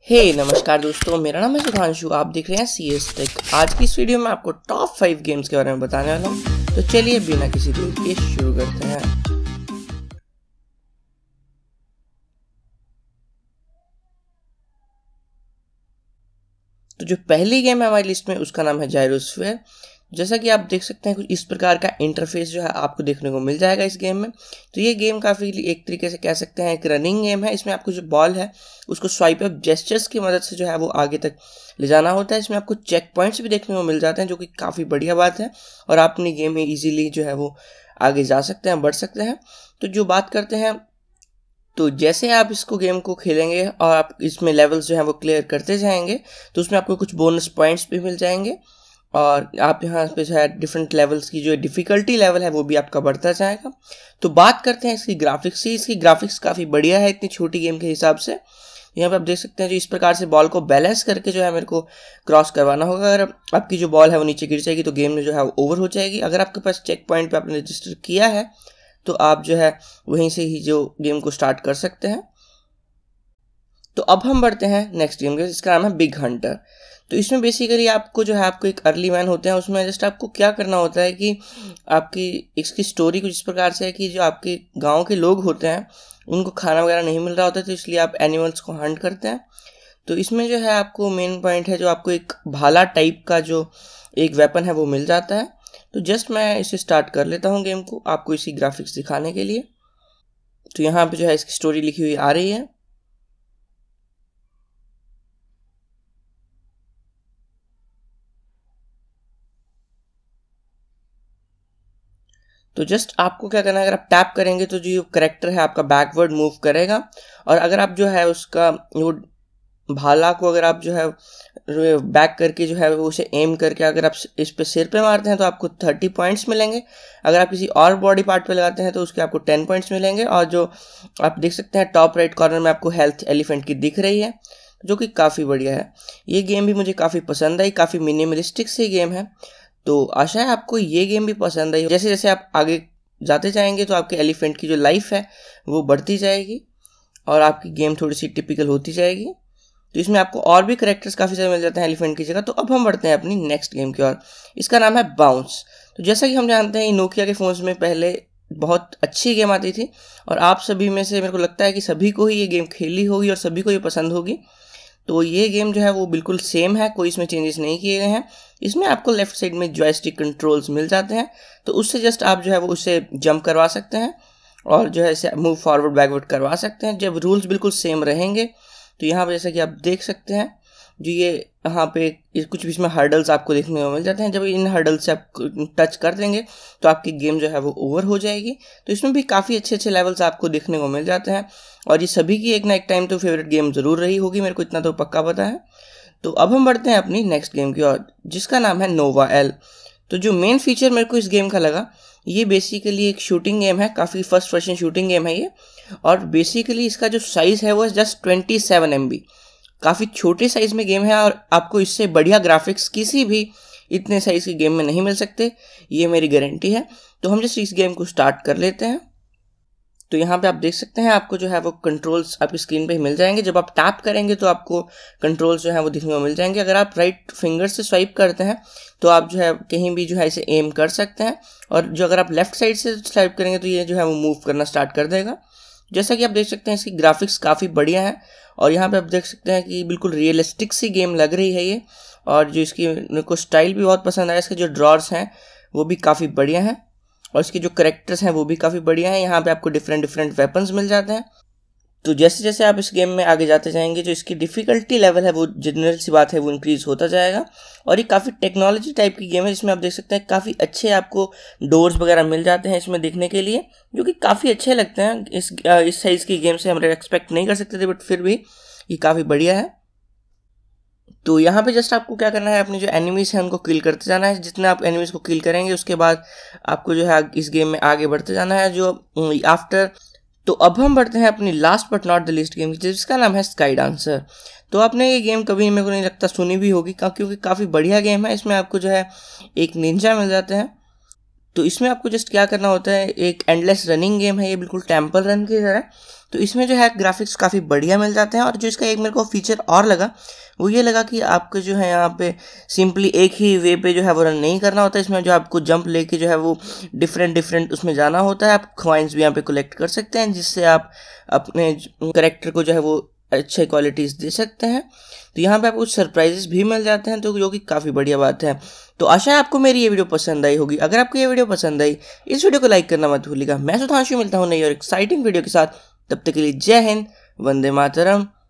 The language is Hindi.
नमस्कार दोस्तों, मेरा नाम है सुधांशु। आप देख रहे हैं CS टेक। आज की इस वीडियो में आपको टॉप 5 गेम्स के बारे में बताने वाला हूँ। तो चलिए बिना किसी देर के शुरू करते हैं। तो जो पहली गेम है हमारी लिस्ट में उसका नाम है जाइरोस्फीयर। जैसा कि आप देख सकते हैं कुछ इस प्रकार का इंटरफेस जो है आपको देखने को मिल जाएगा इस गेम में। तो ये गेम काफ़ी एक तरीके से कह सकते हैं एक रनिंग गेम है। इसमें आपको जो बॉल है उसको स्वाइप अप जेस्चर्स की मदद से जो है वो आगे तक ले जाना होता है। इसमें आपको चेक पॉइंट्स भी देखने को मिल जाते हैं जो कि काफ़ी बढ़िया बात है, और आप अपनी गेम में ईजिली जो है वो आगे जा सकते हैं, बढ़ सकते हैं। तो जो बात करते हैं, तो जैसे आप इसको गेम को खेलेंगे और आप इसमें लेवल्स जो है वो क्लियर करते जाएंगे तो उसमें आपको कुछ बोनस पॉइंट्स भी मिल जाएंगे, और आप यहाँ पे जो है डिफरेंट लेवल्स की जो डिफ़िकल्टी लेवल है वो भी आपका बढ़ता जाएगा। तो बात करते हैं इसकी ग्राफिक्स की। इसकी ग्राफिक्स काफ़ी बढ़िया है इतनी छोटी गेम के हिसाब से। यहाँ पे आप देख सकते हैं जो इस प्रकार से बॉल को बैलेंस करके जो है मेरे को क्रॉस करवाना होगा। अगर आपकी जो बॉल है वो नीचे गिर जाएगी तो गेम में जो है वो ओवर हो जाएगी। अगर आपके पास चेक पॉइंट पे आपने रजिस्टर किया है तो आप जो है वहीं से ही जो गेम को स्टार्ट कर सकते हैं। तो अब हम बढ़ते हैं नेक्स्ट गेम के, जिसका नाम है बिग हंटर। तो इसमें बेसिकली आपको जो है आपको एक अर्ली मैन होते हैं, उसमें जस्ट आपको क्या करना होता है कि आपकी इसकी स्टोरी कुछ इस प्रकार से है कि जो आपके गांव के लोग होते हैं उनको खाना वगैरह नहीं मिल रहा होता, तो इसलिए आप एनिमल्स को हंट करते हैं। तो इसमें जो है आपको मेन पॉइंट है जो आपको एक भाला टाइप का जो एक वेपन है वो मिल जाता है। तो जस्ट मैं इसे स्टार्ट कर लेता हूँ गेम को आपको इसी ग्राफिक्स दिखाने के लिए। तो यहाँ पे जो है इसकी स्टोरी लिखी हुई आ रही है। तो जस्ट आपको क्या करना है, अगर आप टैप करेंगे तो जो करेक्टर है आपका बैकवर्ड मूव करेगा, और अगर आप जो है उसका वो भाला को अगर आप जो है बैक करके जो है वो उसे एम करके अगर आप इस पे सिर पे मारते हैं तो आपको 30 पॉइंट्स मिलेंगे। अगर आप किसी और बॉडी पार्ट पे लगाते हैं तो उसके आपको 10 पॉइंट्स मिलेंगे। और जो आप देख सकते हैं टॉप राइट कॉर्नर में आपको हेल्थ एलिफेंट की दिख रही है, जो कि काफ़ी बढ़िया है। ये गेम भी मुझे काफ़ी पसंद आई, काफ़ी मिनिमलिस्टिक सी गेम है। तो आशा है आपको ये गेम भी पसंद आई। जैसे जैसे आप आगे जाते जाएंगे तो आपके एलिफेंट की जो लाइफ है वो बढ़ती जाएगी और आपकी गेम थोड़ी सी टिपिकल होती जाएगी। तो इसमें आपको और भी करेक्टर्स काफ़ी सारे मिल जाते हैं एलिफेंट की जगह। तो अब हम बढ़ते हैं अपनी नेक्स्ट गेम की ओर। इसका नाम है बाउंस। तो जैसा कि हम जानते हैं नोकिया के फ़ोन्स में पहले बहुत अच्छी गेम आती थी, और आप सभी में से मेरे को लगता है कि सभी को ही ये गेम खेली होगी और सभी को ये पसंद होगी। तो ये गेम जो है वो बिल्कुल सेम है, कोई इसमें चेंजेस नहीं किए गए हैं। इसमें आपको लेफ्ट साइड में जॉयस्टिक कंट्रोल्स मिल जाते हैं, तो उससे जस्ट आप जो है वो उससे जंप करवा सकते हैं और जो है इसे मूव फॉरवर्ड बैकवर्ड करवा सकते हैं। जब रूल्स बिल्कुल सेम रहेंगे तो यहाँ पर जैसा कि आप देख सकते हैं जो ये यहाँ पे कुछ बीच में हर्डल्स आपको देखने को मिल जाते हैं। जब इन हर्डल्स से आप टच कर देंगे तो आपकी गेम जो है वो ओवर हो जाएगी। तो इसमें भी काफ़ी अच्छे अच्छे लेवल्स आपको देखने को मिल जाते हैं, और ये सभी की एक ना एक टाइम तो फेवरेट गेम ज़रूर रही होगी, मेरे को इतना तो पक्का पता है। तो अब हम बढ़ते हैं अपनी नेक्स्ट गेम की ओर, जिसका नाम है नोवा एल। तो जो मेन फीचर मेरे को इस गेम का लगा, ये बेसिकली एक शूटिंग गेम है, काफ़ी फर्स्ट पर्सन शूटिंग गेम है ये। और बेसिकली इसका जो साइज़ है वो जस्ट 27 MB, काफ़ी छोटे साइज़ में गेम है, और आपको इससे बढ़िया ग्राफिक्स किसी भी इतने साइज़ की गेम में नहीं मिल सकते, ये मेरी गारंटी है। तो हम जस्ट इस गेम को स्टार्ट कर लेते हैं। तो यहाँ पे आप देख सकते हैं आपको जो है वो कंट्रोल्स आपकी स्क्रीन पे ही मिल जाएंगे। जब आप टैप करेंगे तो आपको कंट्रोल्स जो है वो दिखने को मिल जाएंगे। अगर आप राइट फिंगर से स्वाइप करते हैं तो आप जो है कहीं भी जो है इसे एम कर सकते हैं, और जो अगर आप लेफ्ट साइड से स्वाइप करेंगे तो ये जो है वो मूव करना स्टार्ट कर देगा। जैसा कि आप देख सकते हैं इसकी ग्राफिक्स काफ़ी बढ़िया है, और यहाँ पे आप देख सकते हैं कि बिल्कुल रियलिस्टिक सी गेम लग रही है ये। और जो इसकी मेरे को स्टाइल भी बहुत पसंद आया, इसके जो ड्रॉर्स हैं वो भी काफ़ी बढ़िया हैं, और इसके जो करेक्टर्स हैं वो भी काफ़ी बढ़िया हैं। यहाँ पे आपको डिफरेंट वेपन्स मिल जाते हैं। तो जैसे जैसे आप इस गेम में आगे जाते जाएंगे जो इसकी डिफ़िकल्टी लेवल है वो जनरल सी बात है वो इंक्रीज़ होता जाएगा। और ये काफ़ी टेक्नोलॉजी टाइप की गेम है, जिसमें आप देख सकते हैं काफ़ी अच्छे आपको डोर्स वगैरह मिल जाते हैं इसमें देखने के लिए, जो कि काफ़ी अच्छे लगते हैं। इस साइज़ की गेम से हम एक्सपेक्ट नहीं कर सकते थे, बट फिर भी ये काफ़ी बढ़िया है। तो यहाँ पे जस्ट आपको क्या करना है, अपने जो एनिमीज़ हैं उनको किल करते जाना है। जितने आप एनिमीज़ को किल करेंगे उसके बाद आपको जो है इस गेम में आगे बढ़ते जाना है जो आफ्टर। तो अब हम बढ़ते हैं अपनी last but not the least game, जिसका नाम है स्काई डांसर। तो आपने ये गेम कभी मेरे को नहीं लगता सुनी भी होगी, क्योंकि काफ़ी बढ़िया गेम है। इसमें आपको जो है एक निंजा मिल जाते हैं। तो इसमें आपको जस्ट क्या करना होता है, एक एंडलेस रनिंग गेम है ये, बिल्कुल टेम्पल रन की तरह। तो इसमें जो है ग्राफिक्स काफ़ी बढ़िया मिल जाते हैं। और जो इसका एक मेरे को फीचर और लगा वो ये लगा कि आपको जो है यहाँ पे सिंपली एक ही वे पे जो है वो रन नहीं करना होता है। इसमें जो आपको जंप लेके जो है वो डिफरेंट उसमें जाना होता है। आप कॉइन्स भी यहाँ पे कलेक्ट कर सकते हैं, जिससे आप अपने करेक्टर को जो है वो अच्छे क्वालिटीज़ दे सकते हैं। तो यहाँ पे आपको कुछ सरप्राइजेस भी मिल जाते हैं, तो जो कि काफ़ी बढ़िया बात है। तो आशा है आपको मेरी ये वीडियो पसंद आई होगी। अगर आपको ये वीडियो पसंद आई, इस वीडियो को लाइक करना मत भूलिएगा। मैं सुधांशु मिलता हूँ नई और एक्साइटिंग वीडियो के साथ। तब तक के लिए जय हिंद, वंदे मातरम।